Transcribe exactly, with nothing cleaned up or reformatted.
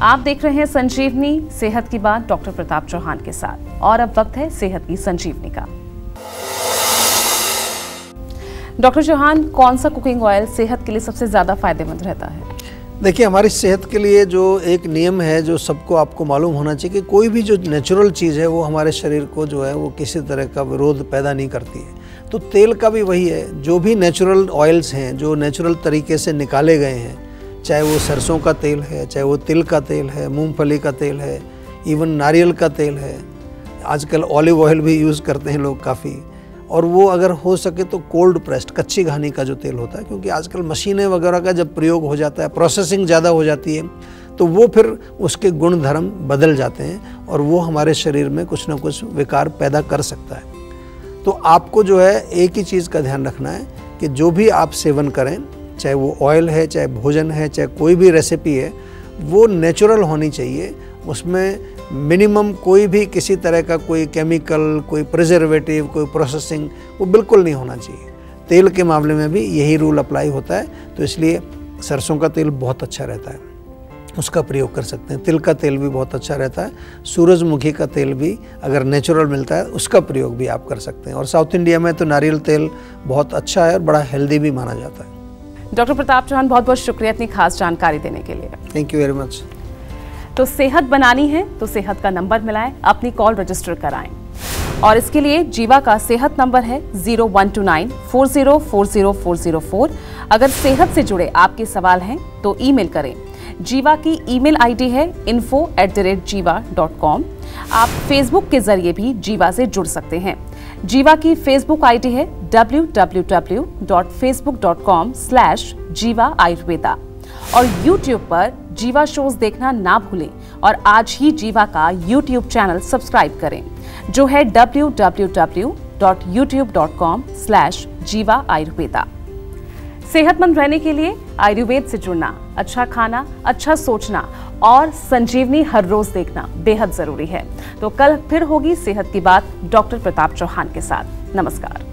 आप देख रहे हैं संजीवनी सेहत की बात डॉक्टर प्रताप चौहान के साथ, और अब वक्त है सेहत की संजीवनी का। डॉक्टर चौहान, कौन सा कुकिंग ऑयल सेहत के लिए सबसे ज्यादा फायदेमंद रहता है? देखिए, हमारी सेहत के लिए जो एक नियम है जो सबको आपको मालूम होना चाहिए कि कोई भी जो नेचुरल चीज़ है वो हमारे शरीर को जो है वो किसी तरह का विरोध पैदा नहीं करती है। तो तेल का भी वही है, जो भी नेचुरल ऑयल्स हैं जो नेचुरल तरीके से निकाले गए हैं, चाहे वो सरसों का तेल है, चाहे वो तिल का तेल है, मूंगफली का तेल है, इवन नारियल का तेल है, आजकल ऑलिव ऑयल भी यूज़ करते हैं लोग काफ़ी, और वो अगर हो सके तो कोल्ड प्रेस्ड कच्ची घानी का जो तेल होता है, क्योंकि आजकल मशीनें वगैरह का जब प्रयोग हो जाता है, प्रोसेसिंग ज़्यादा हो जाती है, तो वो फिर उसके गुण धर्म बदल जाते हैं और वो हमारे शरीर में कुछ ना कुछ विकार पैदा कर सकता है। तो आपको जो है एक ही चीज़ का ध्यान रखना है कि जो भी आप सेवन करें, चाहे वो ऑयल है, चाहे भोजन है, चाहे कोई भी रेसिपी है, वो नेचुरल होनी चाहिए। उसमें मिनिमम कोई भी किसी तरह का कोई केमिकल, कोई प्रिजर्वेटिव, कोई प्रोसेसिंग वो बिल्कुल नहीं होना चाहिए। तेल के मामले में भी यही रूल अप्लाई होता है, तो इसलिए सरसों का तेल बहुत अच्छा रहता है, उसका प्रयोग कर सकते हैं। तिल का तेल भी बहुत अच्छा रहता है, सूरजमुखी का तेल भी अगर नेचुरल मिलता है उसका प्रयोग भी आप कर सकते हैं। और साउथ इंडिया में तो नारियल तेल बहुत अच्छा है और बड़ा हेल्दी भी माना जाता है। डॉक्टर प्रताप चौहान, बहुत बहुत शुक्रिया इतनी खास जानकारी देने के लिए। Thank you very much. तो सेहत बनानी है तो सेहत का नंबर मिलाएं, अपनी कॉल रजिस्टर कराएं, और इसके लिए जीवा का सेहत नंबर है zero one two nine four zero four zero four zero four. अगर सेहत से जुड़े आपके सवाल हैं तो ईमेल करें। जीवा की ईमेल आईडी है info at the rate Jiva dot com. आप फेसबुक के जरिए भी जीवा से जुड़ सकते हैं। जीवा की फेसबुक आईडी है W W W dot Facebook dot com slash Jiva Ayurveda, और यूट्यूब पर जीवा शोज देखना ना भूलें और आज ही जीवा का यूट्यूब चैनल सब्सक्राइब करें, जो है W W W dot YouTube dot com slash Jiva Ayurveda. सेहतमंद रहने के लिए आयुर्वेद से जुड़ना, अच्छा खाना, अच्छा सोचना और संजीवनी हर रोज देखना बेहद जरूरी है। तो कल फिर होगी सेहत की बात डॉक्टर प्रताप चौहान के साथ। नमस्कार।